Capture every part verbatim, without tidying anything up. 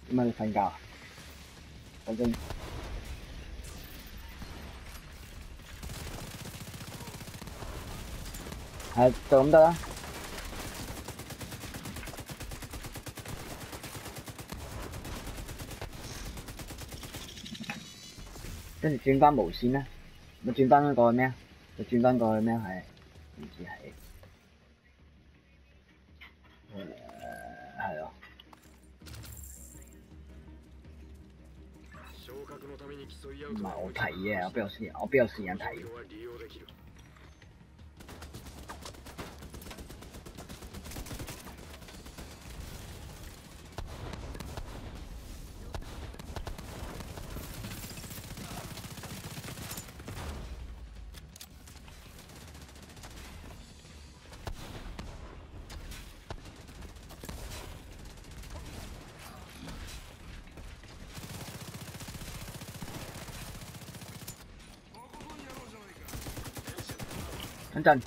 點解你瞓覺啊？講真，係就咁得啦。跟住轉翻無線咧，咪轉翻過去咩啊？咪轉翻過去咩係？唔知係誒係咯。唔係我睇嘅，我邊有時間？我邊有時間睇？等陣，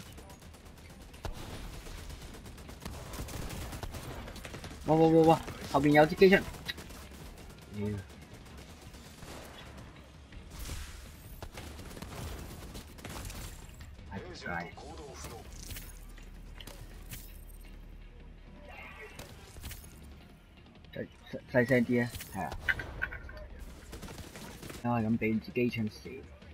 哇哇哇哇！後邊有支機槍，妖！係係。細細聲啲啊，係啊，因為咁俾支機槍射。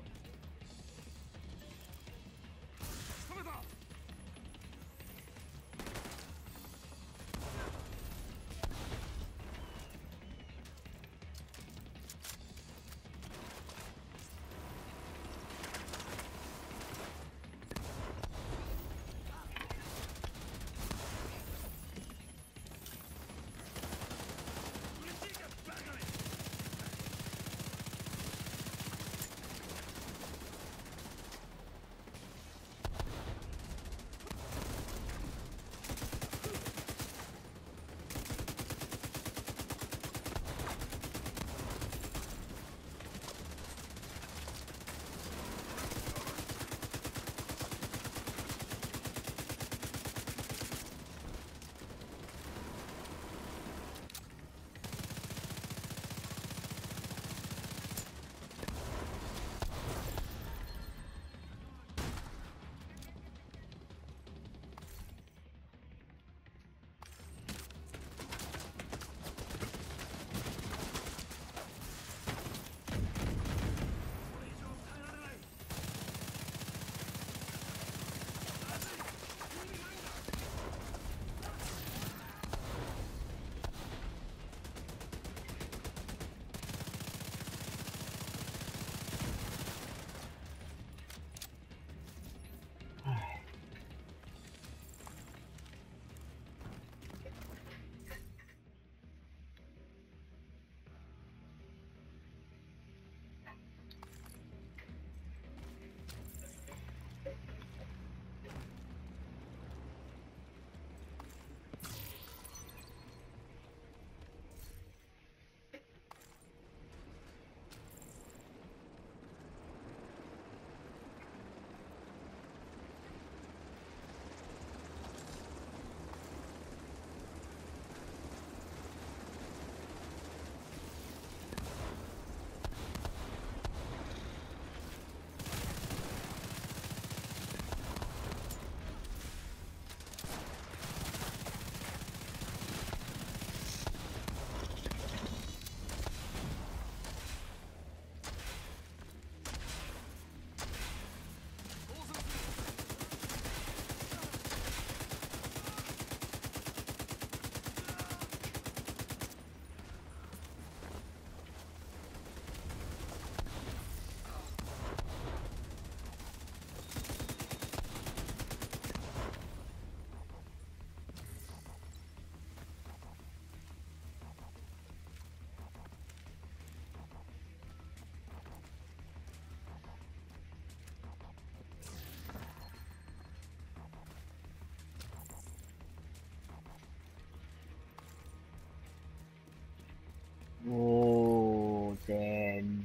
哦，正。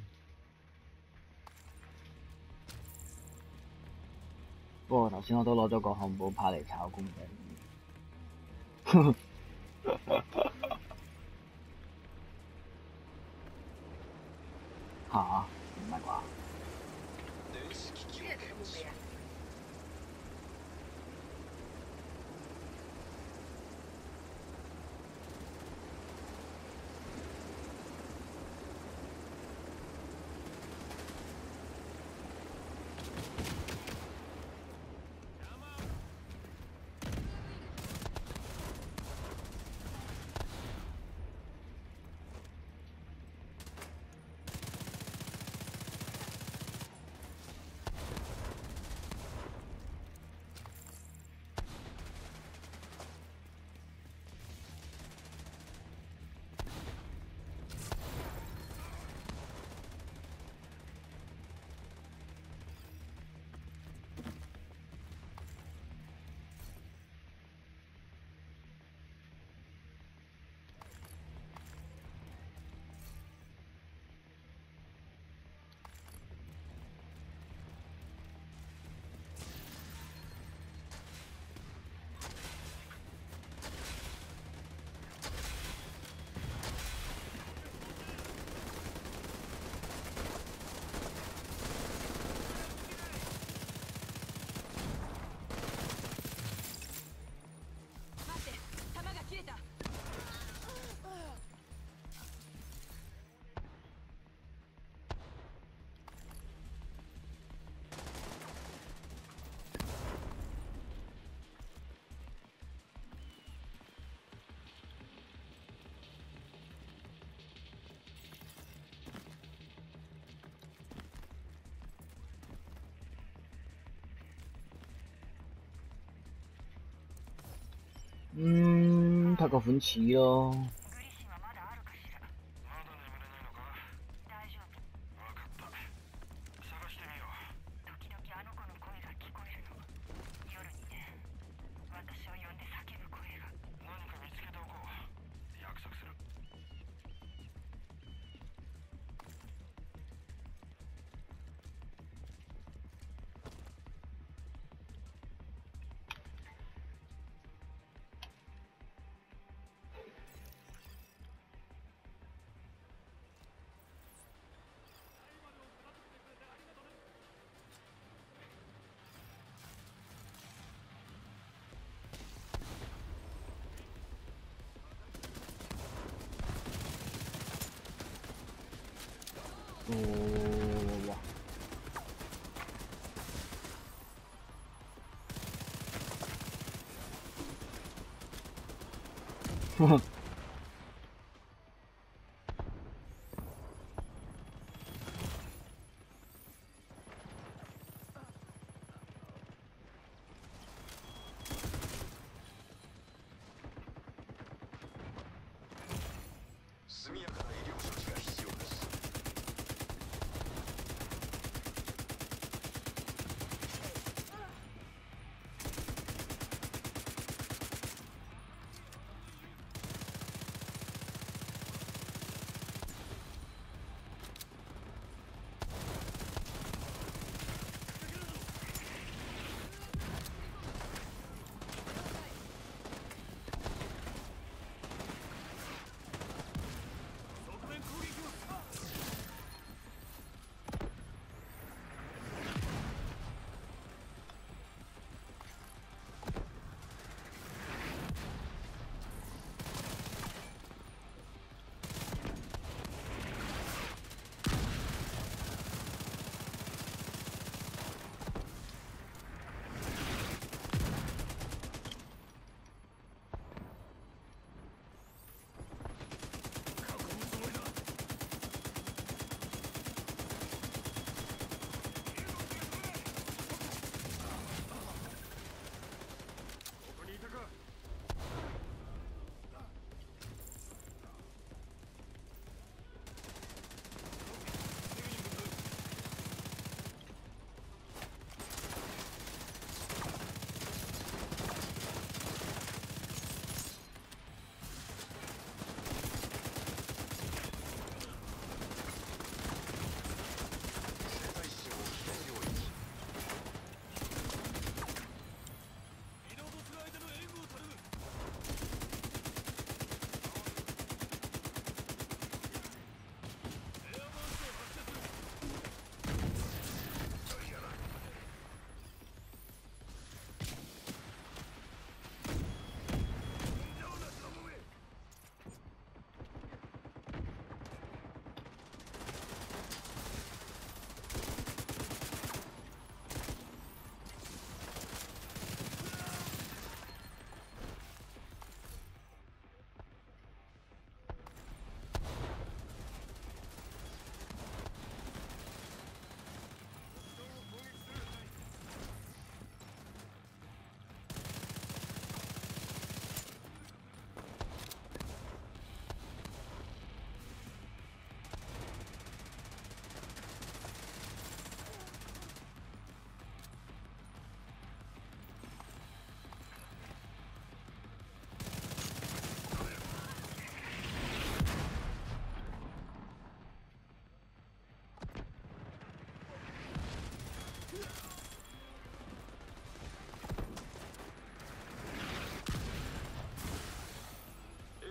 不過頭先我都攞咗個漢堡扒嚟炒公仔。 はあ、唔係啩？嗯，拍個款似咯。おーわ。 速やかな医療処置が必要です。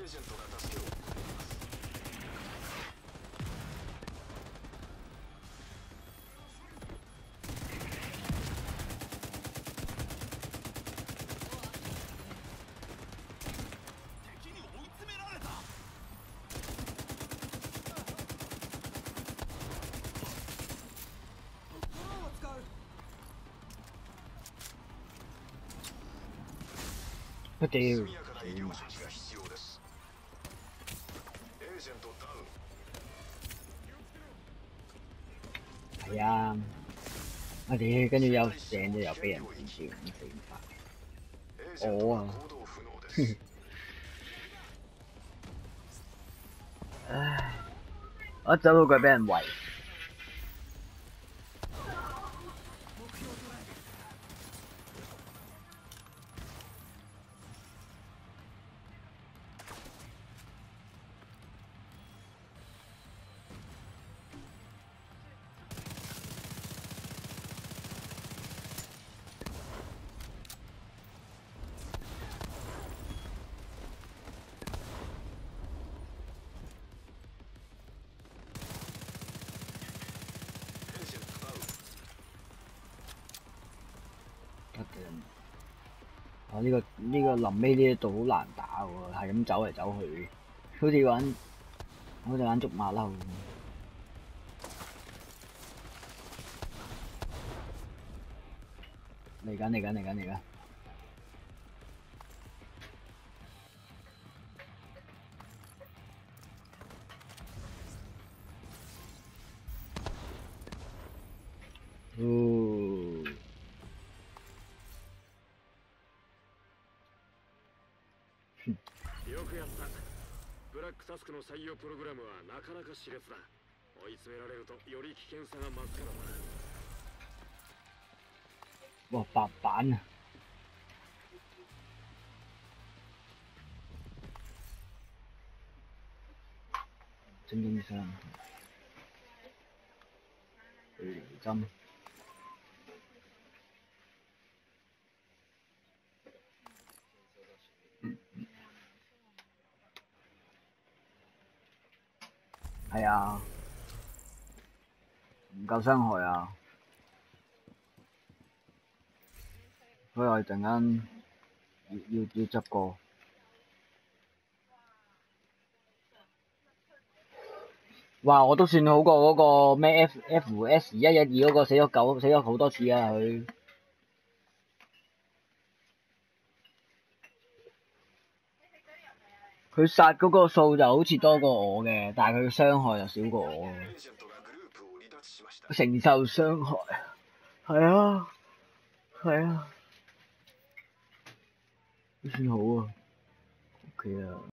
ージェントが助けを送ります。 敵に追い詰められた。ドローンを使う。 我屌！ 速やかな医療処置が必要です。エージェントダウン。 係啊，我屌，跟住又正咗又俾人電住，咁死唔法。 エージェントが行動不能です。 唉，我一走到佢俾人圍。我呢、這個呢、這個臨尾呢一度好難打喎，係咁走嚟走去，好似玩好似玩捉馬騮咁。嚟緊嚟緊嚟緊嚟緊！哦。 よくやった。ブラックタスクの採用プログラムはなかなか熾烈だ。追い詰められるとより危険さが増すからな。 哇，白板啊！精英傷，距離針。係啊，唔夠傷害啊！所以我哋陣間要要要執過。哇！我都算好過嗰個咩 F F S 一一二嗰個死咗九死咗好多次啊佢。佢殺嗰個數就好似多過我嘅，但係佢嘅傷害就少過我。承受傷害，係啊，係啊，都算好啊 ，OK 啊。